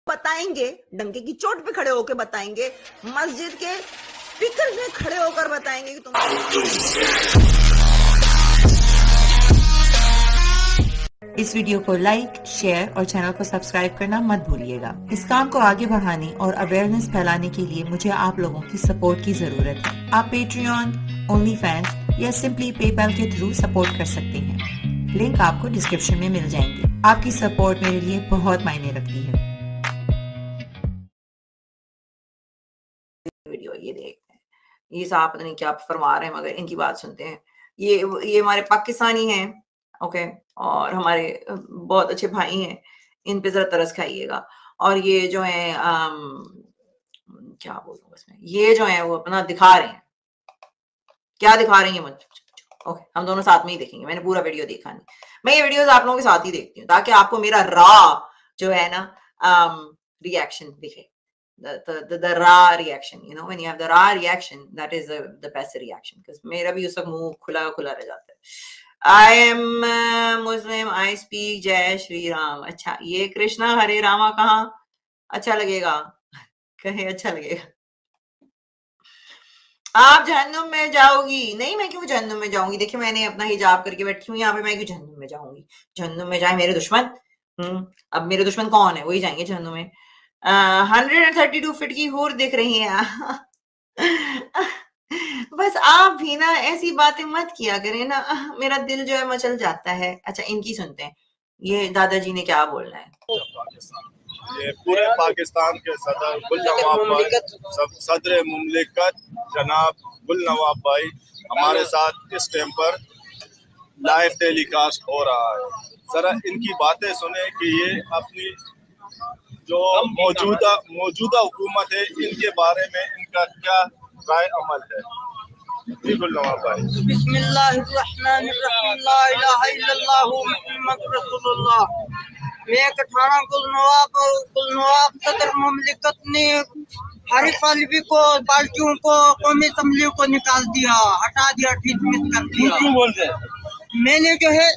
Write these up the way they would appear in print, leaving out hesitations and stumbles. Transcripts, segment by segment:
बताएंगे, डंके की चोट पे खड़े होकर बताएंगे, मस्जिद के स्पीकर में खड़े होकर बताएंगे कि तुम इस वीडियो को लाइक, शेयर और चैनल को सब्सक्राइब करना मत भूलिएगा। इस काम को आगे बढ़ाने और अवेयरनेस फैलाने के लिए मुझे आप लोगों की सपोर्ट की जरूरत है। आप पेट्रियन, ओनली फैंस या सिंपली पेपैल के थ्रू सपोर्ट कर सकते हैं। लिंक आपको डिस्क्रिप्शन में मिल जाएंगे। आपकी सपोर्ट मेरे लिए बहुत मायने रखती है। वीडियो ये देखते हैं, ये साहब पता नहीं क्या फरमा रहे हैं, मगर इनकी बात सुनते हैं। ये हमारे पाकिस्तानी हैं, ओके, और हमारे बहुत अच्छे भाई हैं, इन पे जरा तरस खाइएगा। और ये जो है क्या बोलूं इसमें, ये जो है वो अपना दिखा रहे हैं, क्या दिखा रहे हैं मुझे। ओके, हम दोनों साथ में ही देखेंगे। मैंने पूरा वीडियो देखा नहीं, मैं ये वीडियोस आप लोगों के साथ ही देखती हूँ ताकि आपको मेरा रॉ जो है ना रिएक्शन दिखे। The raw reaction, you know, when you have the raw reaction, that is the best reaction. Because मेरा भी उस वक्त मुंह खुला रह जाता है। I am Muslim, I speak जय श्री राम। अच्छा, ये कृष्णा हरे रामा कहाँ अच्छा लगेगा, कहे अच्छा लगेगा। आप जहन्नुम में जाओगी? नहीं, मैं क्यों जहन्नुम में जाऊंगी? देखिए, मैंने अपना हिजाब करके बैठी हूँ यहाँ पे, मैं क्यों जहन्नुम में जाऊंगी? जहन्नुम में जाए मेरे दुश्मन। अब मेरे दुश्मन कौन है? वही जाएंगे जहन्नुम में। 132 फीट की हूर दिख रही है। बस आप भी ना ऐसी बातें मत किया करें ना, मेरा दिल जो है मचल जाता है। अच्छा, इनकी सुनते हैं, ये दादाजी ने क्या बोलना है। ये पूरे पाकिस्तान के सदर गुल नवाब भाई, सदर मुमलिकत जनाब गुल नवाब भाई हमारे साथ इस टाइम पर लाइव टेलीकास्ट हो रहा है। जरा इनकी बातें सुने कि ये अपनी जो मौजूदा हुकूमत है इनके बारे में इनका क्या राय अमल है। जी गुल नवाब भाई। बिस्मिल्लाहिर्रहमानिर्रहीम, ला इलाहा इल्लल्लाह मुहम्मद रसूलुल्लाह। मैं कठाना गुल नवाब सदर मुमलिकत ने हरीफ अलवी को, पार्टियों को, कौमी असम्बली को निकाल दिया, हटा दिया, डिसमिस कर दिया। क्यों बोल रहे? मैंने जो है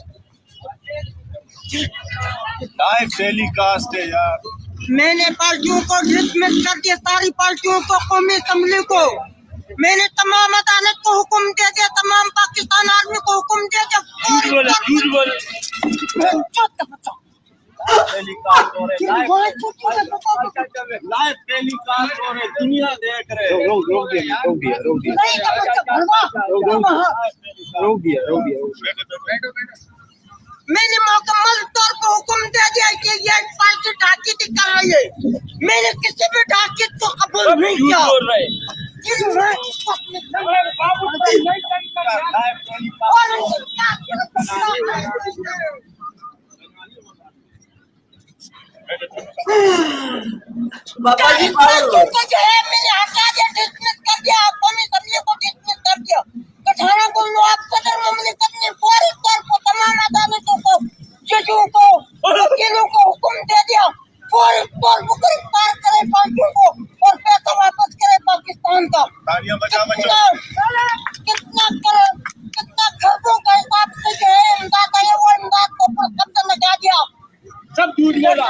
लाइव टेलीकास्ट है यार। मैंने पार्टियों को डिसमिस कर दिया, सारी पार्टियों को, कौमी असम्बली को। मैंने तमाम अदालत को हुक्म दे दिया, तमाम पाकिस्तान आर्मी को हुक्म दे दिया। लाइव टेलीकास्ट हो रहे, दुनिया देख रहे। रोक दिया। मैंने मुकम्मल तौर पर हुक्म दे दिया कि ये पार्टी ढाकी दिखाइए। मैंने किसी भी ढाकी को कबूल नहीं किया। बाबा जी जो है मैंने हटा दिया, डिसमिस कर दिया, कौमी असम्बली को डिसमिस कर दिया। कठाना गुल नवाब सदर मुमलिकत ने फौरी तौर पर तमाम अदालतों को, जजों को, वकीलों को हुक्म दे दिया, फौरी तौर पर गिरफ्तार करे पार्टियों को और पैसा वापस करे पाकिस्तान का। कितना खर्चों का हिसाब से जो है इमदाद है, वो इमदाद को कब्जा लगा दिया। सब झूठ बोला।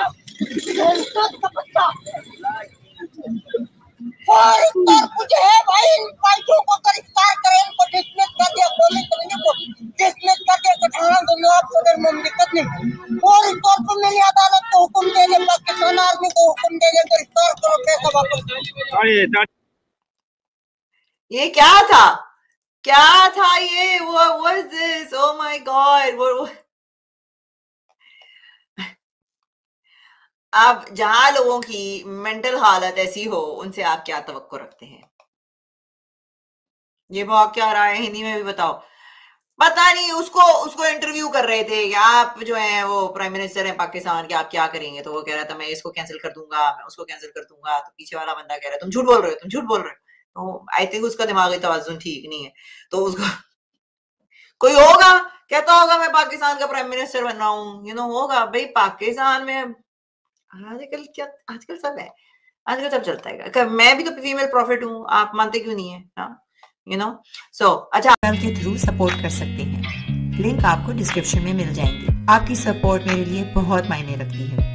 फौरी तौर पर जो है भाई इन पार्टियों को गिरफ्तार करे, इनको डिसमिस कर दिया, कौमी असम्बली को डिसमिस कर दिया। कठाना गुल नवाब सदर मुमलिकत ने फौरी तौर पर मेरी अदालत को हुक्म दे दिया, पाकिस्तान आर्मी को हुक्म दे दिया, गिरफ्तार करो, पैसा वापस। ये क्या था ये? What was this? Oh my God! अब जहां लोगों की मेंटल हालत ऐसी हो, उनसे आप क्या तवक्को रखते हैं? ये भाग क्या रहा है, हिंदी में भी बताओ। पता नहीं, उसको इंटरव्यू कर रहे थे कि आप जो है वो प्राइम मिनिस्टर हैं पाकिस्तान के, आप क्या करेंगे? तो वो कह रहा था मैं इसको कैंसिल कर दूंगा, मैं उसको कैंसिल कर दूंगा। तो पीछे वाला बंदा कह रहा है तुम झूठ बोल रहे हो। तो आई थिंक उसका दिमागी तवाज़ुन ठीक नहीं है। तो उसको कोई होगा कहता होगा मैं पाकिस्तान का प्राइम मिनिस्टर बन रहा हूँ, होगा भाई। पाकिस्तान में आजकल सब है, आजकल सब चलता है। मैं भी तो फीमेल प्रॉफिट हूँ, आप मानते क्यों नहीं है? अच्छा, के थ्रू सपोर्ट कर सकते हैं। लिंक आपको डिस्क्रिप्शन में मिल जाएंगे। आपकी सपोर्ट मेरे लिए बहुत मायने रखती है।